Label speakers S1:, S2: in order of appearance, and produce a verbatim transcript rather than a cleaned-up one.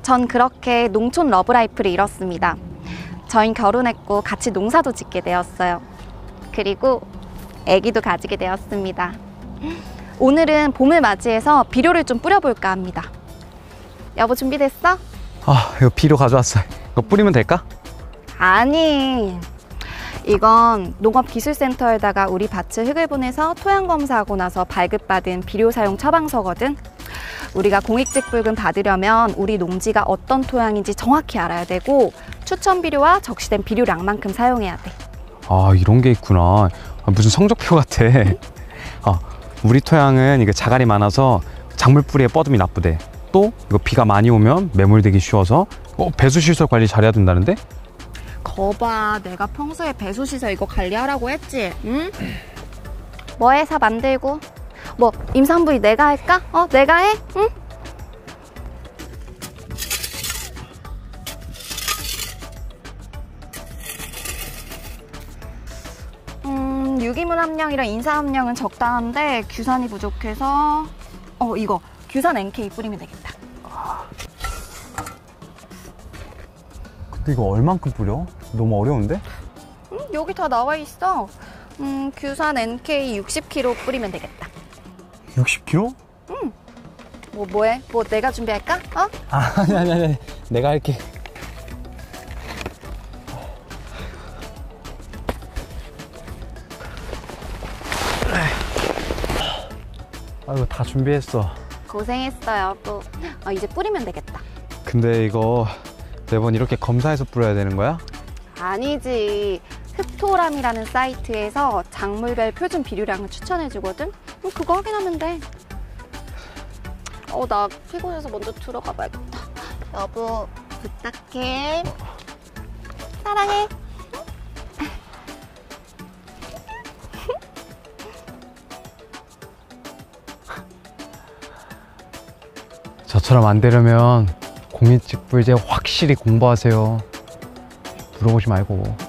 S1: 전 그렇게 농촌 러브라이프를 이뤘습니다. 저희 결혼했고 같이 농사도 짓게 되었어요. 그리고 아기도 가지게 되었습니다. 오늘은 봄을 맞이해서 비료를 좀 뿌려볼까 합니다. 여보, 준비됐어?
S2: 아, 이거 비료 가져왔어. 이거 뿌리면 될까?
S1: 아니, 이건 농업기술센터에다가 우리 밭을 흙을 보내서 토양 검사하고 나서 발급받은 비료 사용 처방서거든. 우리가 공익직불금 받으려면 우리 농지가 어떤 토양인지 정확히 알아야 되고 추천 비료와 적시된 비료량만큼 사용해야 돼.
S2: 아, 이런 게 있구나. 아, 무슨 성적표 같아.
S1: 응?
S2: 아, 우리 토양은 이거 자갈이 많아서 작물 뿌리에 뻗음이 나쁘대. 또 이거 비가 많이 오면 매몰되기 쉬워서 어, 배수시설 관리 잘해야 된다는데?
S1: 거봐, 내가 평소에 배수시설 이거 관리하라고 했지? 응? 뭐 해서 만들고? 뭐 임산부위 내가 할까? 어, 내가 해? 응? 음, 유기물 함량이랑 인산 함량은 적당한데 규산이 부족해서 어, 이거 규산 엔케이 뿌리면 되겠다.
S2: 근데 이거 얼만큼 뿌려? 너무 어려운데?
S1: 음, 여기 다 나와 있어. 음, 규산 엔케이 육십 킬로그램 뿌리면 되겠다.
S2: 육십 킬로그램?
S1: 응. 뭐 뭐해? 뭐 내가 준비할까? 어?
S2: 아, 아니 아니 아니. 내가 할게. 아이고, 다 준비했어.
S1: 고생했어요. 또 어, 이제 뿌리면 되겠다.
S2: 근데 이거 매번 이렇게 검사해서 뿌려야 되는 거야?
S1: 아니지. 흑토람이라는 사이트에서 작물별 표준 비료량을 추천해주거든? 그럼 그거 확인하면 돼. 어, 나 피곤해서 먼저 들어가 봐야겠다. 여보, 부탁해. 사랑해.
S2: 저처럼 안 되려면 공익직불제 확실히 공부하세요. 물어보지 말고.